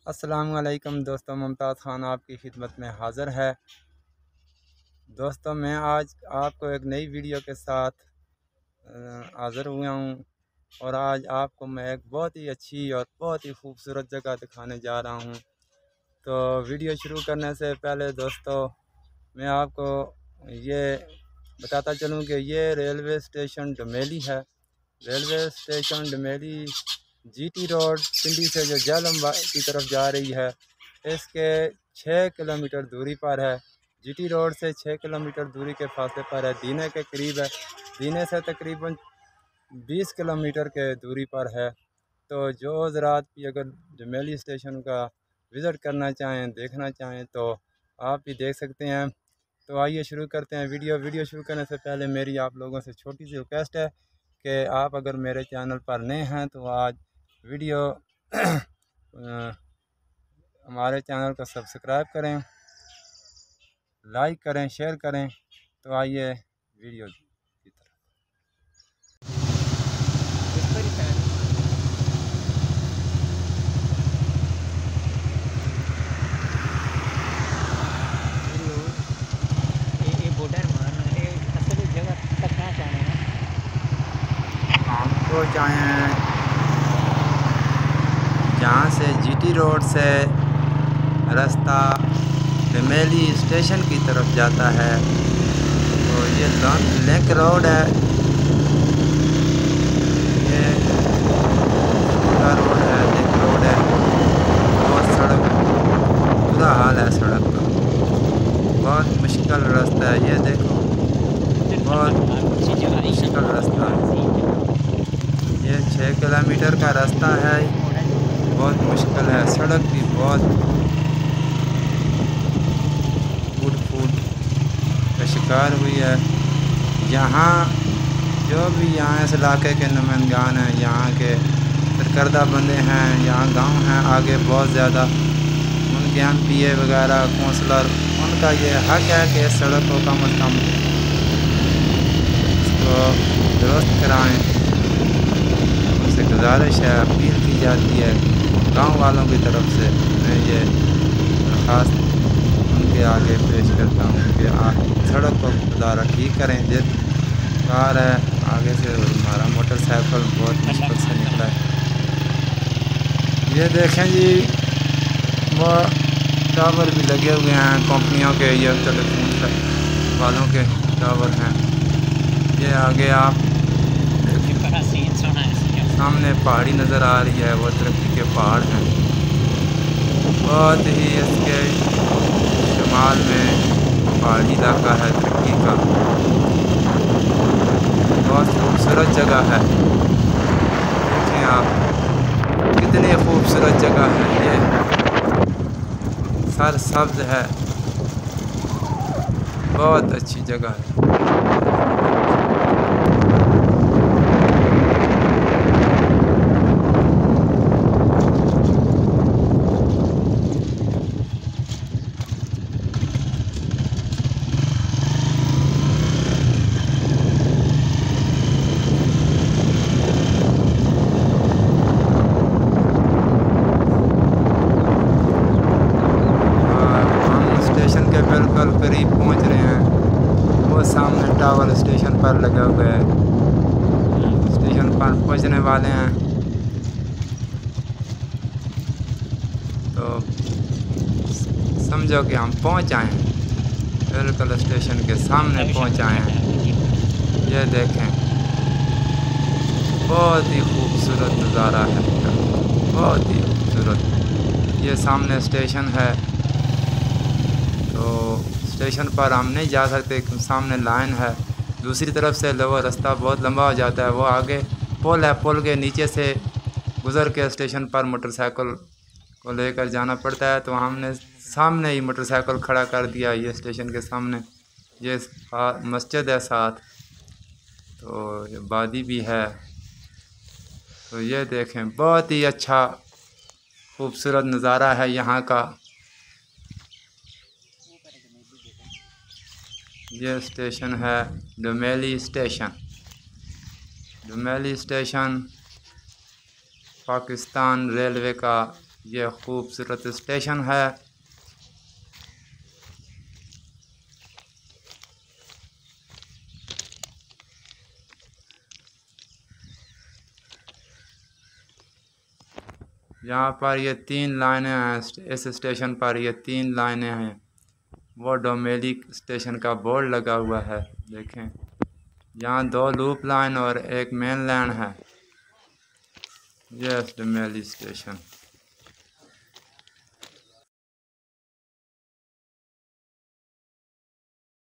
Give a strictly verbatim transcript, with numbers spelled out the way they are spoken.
अस्सलामुअलैकुम दोस्तों, मुमताज़ ख़ान आपकी खिदमत में हाज़िर है। दोस्तों, मैं आज आपको एक नई वीडियो के साथ हाज़िर हुआ हूँ और आज आपको मैं एक बहुत ही अच्छी और बहुत ही खूबसूरत जगह दिखाने जा रहा हूँ। तो वीडियो शुरू करने से पहले दोस्तों, मैं आपको ये बताता चलूँ कि ये रेलवे स्टेशन डमेली है। Railway station Dameli GT road Pindi से जो झेलम की तरफ जा रही है, इसके छः किलोमीटर दूरी पर है। जीटी रोड से छः किलोमीटर दूरी के फासले पर है। दीने के करीब है। दीने से तकरीबन बीस किलोमीटर के दूरी पर है। तो जो हज़रात भी अगर डमेली स्टेशन का विज़िट करना चाहें, देखना चाहें, तो आप भी देख सकते हैं। तो आइए शुरू करते हैं वीडियो वीडियो शुरू करने से पहले मेरी आप लोगों से छोटी सी रिक्वेस्ट है कि आप अगर मेरे चैनल पर नए हैं तो आज वीडियो हमारे चैनल को सब्सक्राइब करें, लाइक करें, शेयर करें। तो आइए वीडियो की तरफ। हमको चाहें जहाँ से जीटी रोड से रास्ता डमेली स्टेशन की तरफ जाता है, तो ये लिंक रोड है। ये छोटा रोड है, लिंक रोड है और सड़क बुरा हाल है सड़क का, बहुत मुश्किल रास्ता है। ये देखो, बहुत मुश्किल रास्ता है। ये छः किलोमीटर का रास्ता है, बहुत मुश्किल है। सड़क भी बहुत फूट फूट का शिकार हुई है। यहाँ जो भी यहाँ इस इलाके के नुमाइंदान हैं, यहाँ के सरकर्दा बंदे हैं, यहाँ गांव हैं आगे बहुत ज़्यादा, उनके एम पी ए वगैरह कौंसलर, उनका ये हक है कि इस सड़क को कम अज़ कम इसको दुरुस्त कराएँ। उनसे गुजारिश है, अपील की जाती है गांव वालों की तरफ से। मैं ये दरख्वास्त उनके आगे पेश करता हूँ कि सड़क को खुदारा ठीक करें। जिस कार है आगे से हमारा मोटरसाइकिल बहुत मुश्किल से निकला है। ये देखें जी, वो टावर भी लगे हुए हैं कंपनियों के, ये टेलीफोन वालों के टावर हैं। ये आगे आप सामने पहाड़ी नज़र आ रही है, वो तरक्की के पहाड़ हैं। बहुत ही इसके शुमाल में पहाड़ी इलाका है तरक्की का, बहुत खूबसूरत जगह है। देखें आप, कितनी खूबसूरत जगह है। ये सर सब्ज है, बहुत अच्छी जगह है। बिल्कुल करीब पहुंच रहे हैं। वो सामने टावर स्टेशन पर लगा हुआ है, स्टेशन पर पहुंचने वाले हैं। तो समझो कि हम पहुंच आए हैं, बिल्कुल स्टेशन के सामने पहुंच आए हैं। ये देखें, बहुत ही खूबसूरत नज़ारा है, बहुत ही खूबसूरत। ये सामने स्टेशन है, तो स्टेशन पर हम नहीं जा सकते, सामने लाइन है। दूसरी तरफ से वो रास्ता बहुत लंबा हो जाता है। वो आगे पुल है, पुल के नीचे से गुज़र के स्टेशन पर मोटरसाइकिल को लेकर जाना पड़ता है। तो हमने सामने ही मोटरसाइकिल खड़ा कर दिया, ये स्टेशन के सामने। ये मस्जिद है साथ, तो ये वादी भी है। तो ये देखें, बहुत ही अच्छा खूबसूरत नज़ारा है यहाँ का। ये स्टेशन है Dameli station. Dameli station Pakistan railway का ये खूबसूरत स्टेशन है। यहाँ पर ये तीन लाइनें हैं। इस स्टेशन पर ये तीन लाइनें हैं। वो डोमेली स्टेशन का बोर्ड लगा हुआ है, देखें। यहाँ दो लूप लाइन और एक मेन लाइन है। ये डोमेली स्टेशन।